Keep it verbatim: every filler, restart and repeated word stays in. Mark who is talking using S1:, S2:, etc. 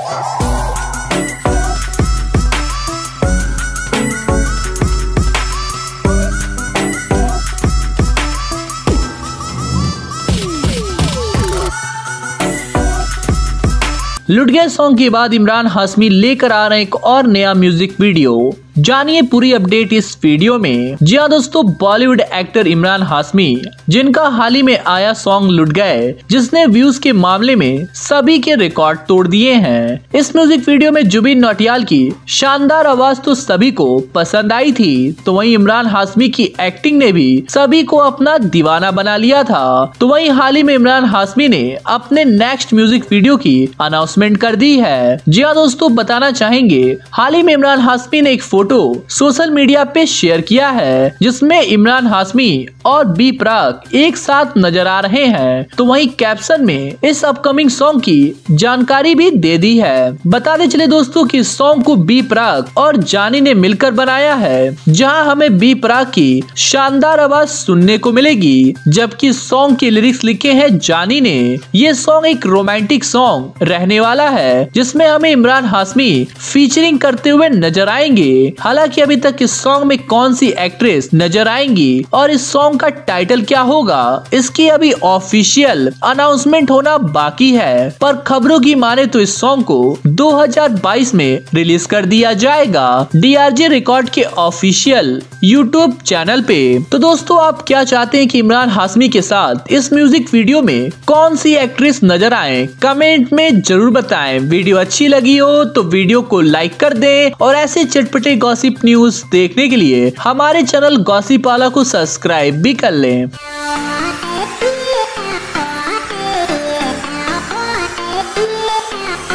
S1: लुट गया सॉन्ग के बाद इमरान हाशमी लेकर आ रहे हैं एक और नया म्यूजिक वीडियो। जानिए पूरी अपडेट इस वीडियो में। जी हाँ दोस्तों, बॉलीवुड एक्टर इमरान हाशमी जिनका हाल ही में आया सॉन्ग लुट गए, जिसने व्यूज के मामले में सभी के रिकॉर्ड तोड़ दिए हैं। इस म्यूजिक वीडियो में जुबिन नौटियाल की शानदार आवाज तो सभी को पसंद आई थी, तो वहीं इमरान हाशमी की एक्टिंग ने भी सभी को अपना दीवाना बना लिया था। तो वहीं हाल ही में इमरान हाशमी ने अपने नेक्स्ट म्यूजिक वीडियो की अनाउंसमेंट कर दी है। जी हाँ दोस्तों, बताना चाहेंगे हाल ही में इमरान हाशमी ने एक फोटो सोशल मीडिया पे शेयर किया है, जिसमें इमरान हाशमी और बी प्राक एक साथ नजर आ रहे हैं। तो वहीं कैप्शन में इस अपकमिंग सॉन्ग की जानकारी भी दे दी है। बताते चले दोस्तों कि सॉन्ग को बी प्राक और जानी ने मिलकर बनाया है, जहां हमें बी प्राक की शानदार आवाज सुनने को मिलेगी, जबकि सॉन्ग के लिरिक्स लिखे हैं जानी ने। ये सॉन्ग एक रोमांटिक सॉन्ग रहने वाला है, जिसमें हमें इमरान हाशमी फीचरिंग करते हुए नजर आएंगे। हालांकि अभी तक इस सॉन्ग में कौन सी एक्ट्रेस नजर आएंगी और इस सॉन्ग का टाइटल क्या होगा, इसकी अभी ऑफिशियल अनाउंसमेंट होना बाकी है। पर खबरों की माने तो इस सॉन्ग को दो हज़ार बाईस में रिलीज कर दिया जाएगा डी आर जे रिकॉर्ड के ऑफिशियल यूट्यूब चैनल पे। तो दोस्तों, आप क्या चाहते हैं कि इमरान हाशमी के साथ इस म्यूजिक वीडियो में कौन सी एक्ट्रेस नजर आए, कमेंट में जरूर बताएं। वीडियो अच्छी लगी हो तो वीडियो को लाइक कर दें और ऐसे चटपटे गॉसिप न्यूज देखने के लिए हमारे चैनल गॉसिप वाला को सब्सक्राइब भी कर लें।
S2: Yeah.